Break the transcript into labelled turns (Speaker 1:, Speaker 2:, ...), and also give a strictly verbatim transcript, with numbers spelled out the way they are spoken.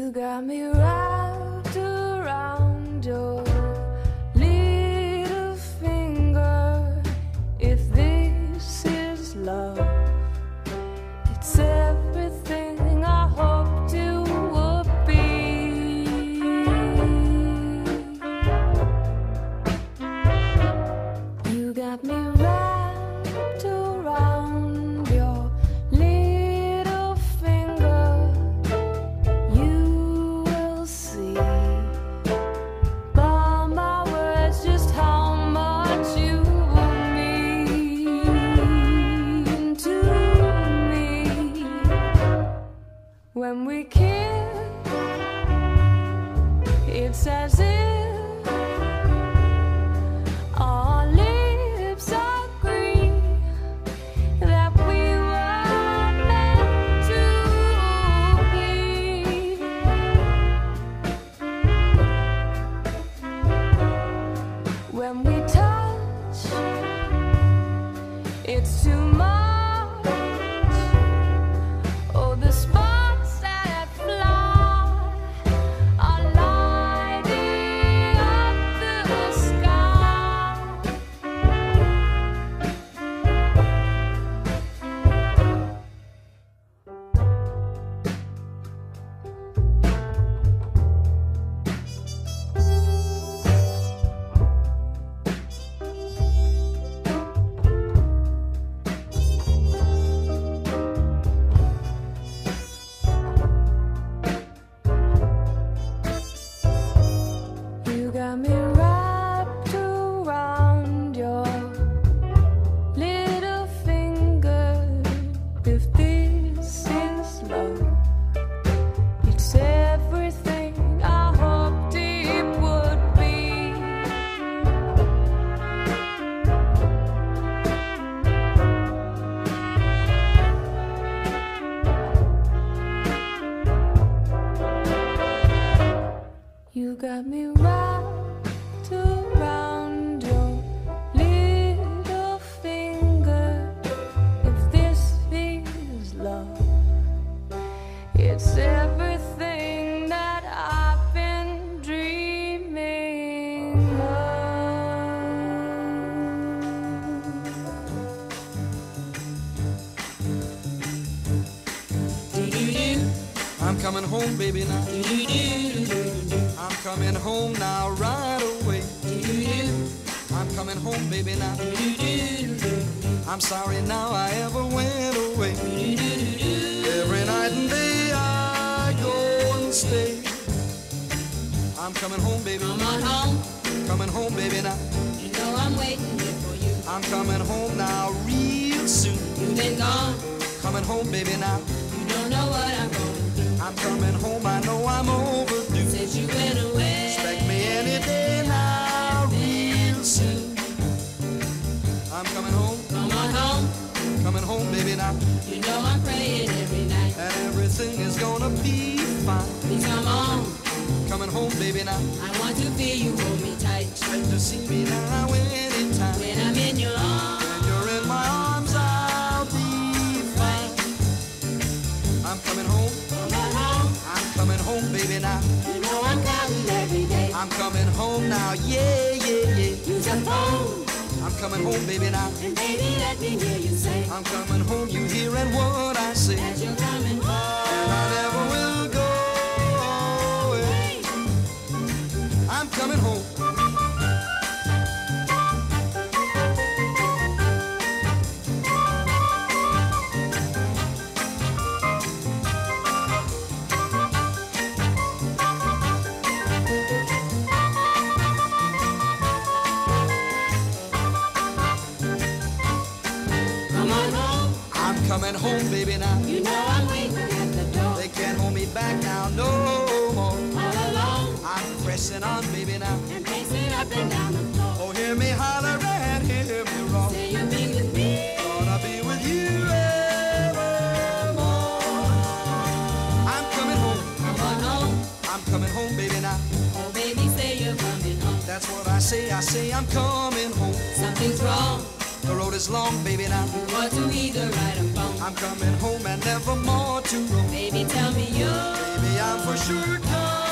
Speaker 1: You got me wrapped around your little finger. If this is love, it's everything I hoped it would be. You got me wrapped around your little finger. You will see by my words just how much you mean to me. When we kiss, it's as if our lips agree that we were meant to be. When we touch, it's too much. Oh, the sparks that fly are lighting up the sky. You got me wrapped around your little finger. If this is love, it's everything I hoped it would be. You got me wrapped around your little finger. If this is love, it's everything that I've been dreaming of.
Speaker 2: I'm coming home, baby, now. I'm coming home now, right away. I'm coming home, baby, now. I'm sorry now I ever went away. Every night and day I go and stay. I'm coming home, baby.
Speaker 3: Come on home,
Speaker 2: Coming home, baby, now.
Speaker 3: you know I'm waiting here for you.
Speaker 2: I'm coming home now, real soon.
Speaker 3: You've been gone,
Speaker 2: Coming home, baby, now.
Speaker 3: you don't know what I'm going through.
Speaker 2: I'm coming home, I know I'm overdue.
Speaker 3: Since you went away,
Speaker 2: Expect me any day now, real soon. I'm coming home,
Speaker 3: come on home,
Speaker 2: coming home, baby, now.
Speaker 3: you know I'm praying every night.
Speaker 2: And everything is gonna be fine.
Speaker 3: Please come on,
Speaker 2: Coming home, baby, now.
Speaker 3: I want to feel you hold me tight.
Speaker 2: Expect to see me now anytime.
Speaker 3: When I'm in your arms,
Speaker 2: When you're in my arms, I'll be fine. I'm coming home,
Speaker 3: come on home,
Speaker 2: I'm coming home, baby, now.
Speaker 3: you know I'm counting every day.
Speaker 2: I'm coming home now, yeah, yeah, yeah.
Speaker 3: Use your phone,
Speaker 2: I'm coming home, baby, now.
Speaker 3: and baby let me hear you say
Speaker 2: I'm coming home, you hearing what I say.
Speaker 3: that you're coming home.
Speaker 2: And I never will go away. I'm coming home.
Speaker 3: Come on home,
Speaker 2: I'm coming home, baby, now.
Speaker 3: you know I'm waiting at the door.
Speaker 2: They can't hold me back now, no more.
Speaker 3: All alone,
Speaker 2: I'm pressing on, baby, now.
Speaker 3: and pacing up and down the floor.
Speaker 2: Oh, hear me holler and hear me roar.
Speaker 3: Say you'll be with me.
Speaker 2: Gonna be with you evermore. I'm coming home,
Speaker 3: Come on home,
Speaker 2: I'm coming home, baby, now.
Speaker 3: oh baby, say you're coming home.
Speaker 2: That's what I say, I say I'm coming home.
Speaker 3: Something's wrong,
Speaker 2: The road is long, baby, now.
Speaker 3: you want to either right or wrong.
Speaker 2: I'm coming home and never more to roam.
Speaker 3: Baby, tell me you.
Speaker 2: Baby, I'm for sure coming.